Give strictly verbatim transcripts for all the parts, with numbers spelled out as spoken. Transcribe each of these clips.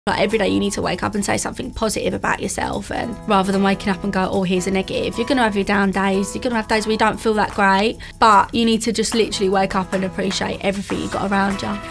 Like every day you need to wake up and say something positive about yourself, and rather than waking up and go, oh, here's a negative. You're going to have your down days, you're going to have days where you don't feel that great, but you need to just literally wake up and appreciate everything you've got around you.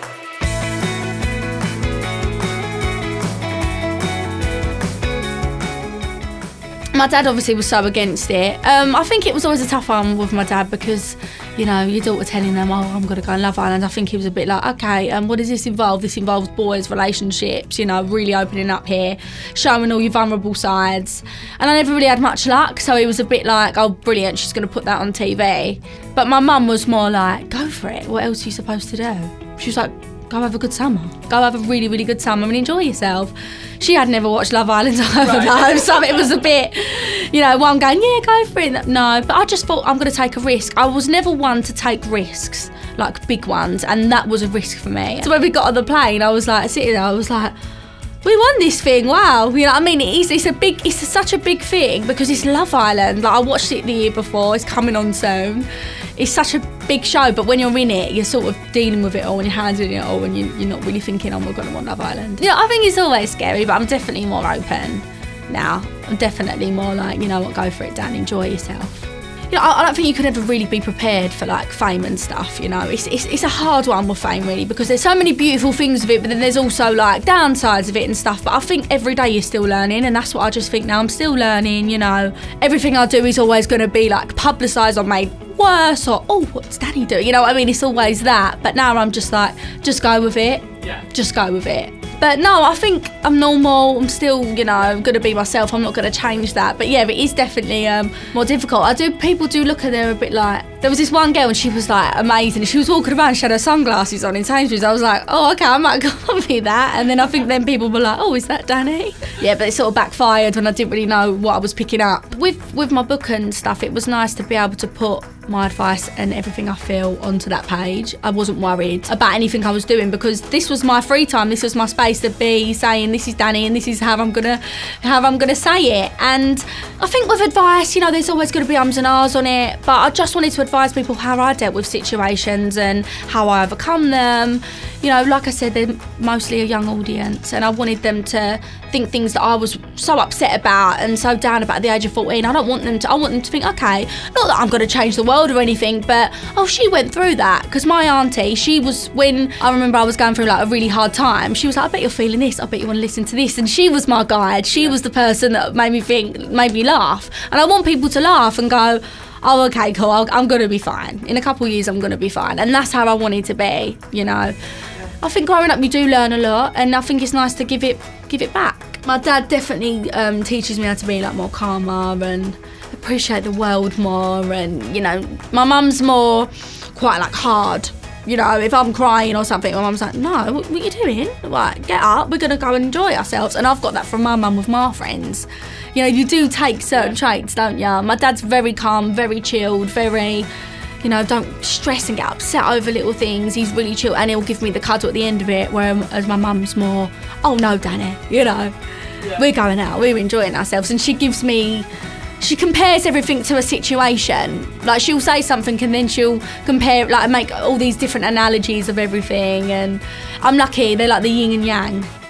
My dad obviously was so against it. Um, I think it was always a tough one with my dad because, you know, your daughter telling them, oh, I'm going to go on Love Island. I think he was a bit like, okay, um, what does this involve? This involves boys, relationships, you know, really opening up here, showing all your vulnerable sides. And I never really had much luck, so he was a bit like, oh, brilliant, she's going to put that on T V. But my mum was more like, go for it. What else are you supposed to do? She was like, go have a good summer. Go have a really, really good summer and enjoy yourself. She had never watched Love Island either, right. though, so it was a bit, you know, one going, yeah, go for it. No, but I just thought I'm going to take a risk. I was never one to take risks, like big ones, and that was a risk for me. So when we got on the plane, I was like, sitting there, I was like, we won this thing, wow. You know what I mean? It is, it's a big, it's a, such a big thing because it's Love Island. Like I watched it the year before, it's coming on soon. It's such a big show, but when you're in it, you're sort of dealing with it all and you're handling it all and you, you're not really thinking, oh, we're going to want Love Island. Yeah, I think it's always scary, but I'm definitely more open now. I'm definitely more like, you know what, go for it, Dan, enjoy yourself. You know, I don't think you could ever really be prepared for like fame and stuff, you know. It's, it's, it's a hard one with fame really because there's so many beautiful things of it, but then there's also like downsides of it and stuff. But I think every day you're still learning, and that's what I just think now. I'm still learning, you know. Everything I do is always going to be like publicised or made worse or, oh, what's Danny doing? You know what I mean? It's always that. But now I'm just like, just go with it. Yeah. Just go with it. But no, I think I'm normal. I'm still, you know, going to be myself. I'm not going to change that. But yeah, it is definitely um, more difficult. I do. People do look at her a bit like. There was this one girl and she was like amazing. She was walking around, she had her sunglasses on in Sainsbury's. I was like, oh, okay, I might copy that. And then I think then people were like, oh, is that Danny? Yeah, but it sort of backfired when I didn't really know what I was picking up. With with my book and stuff, it was nice to be able to put my advice and everything I feel onto that page. I wasn't worried about anything I was doing because this was my free time. This was my space to be saying, this is Danny and this is how I'm gonna how I'm gonna say it. And I think with advice, you know, there's always going to be ums and ahs on it, but I just wanted to advise people how I dealt with situations and how I overcome them. You know, like I said, they're mostly a young audience and I wanted them to think things that I was so upset about and so down about at the age of fourteen. I don't want them to, I want them to think, okay, not that I'm going to change the world or anything, but, oh, she went through that. Because my auntie, she was, when I remember I was going through like a really hard time, she was like, I bet you're feeling this, I bet you want to listen to this. And she was my guide. She was the person that made me think, made me laugh. And I want people to laugh and go, oh, okay, cool, I'll, I'm going to be fine. In a couple of years, I'm going to be fine. And that's how I wanted to be, you know. I think growing up, you do learn a lot, and I think it's nice to give it give it back. My dad definitely um, teaches me how to be like more calmer and appreciate the world more. And you know, my mum's more quite like hard. You know, if I'm crying or something, my mum's like, no, what, what are you doing? Like, get up, we're gonna go and enjoy ourselves. And I've got that from my mum with my friends. You know, you do take certain traits, don't you? My dad's very calm, very chilled, very. You know, don't stress and get upset over little things. He's really chill and he'll give me the cuddle at the end of it, whereas my mum's more, oh no, Danny, you know, yeah. We're going out, we're enjoying ourselves. And she gives me, she compares everything to a situation. Like she'll say something and then she'll compare, like make all these different analogies of everything. And I'm lucky, they're like the yin and yang.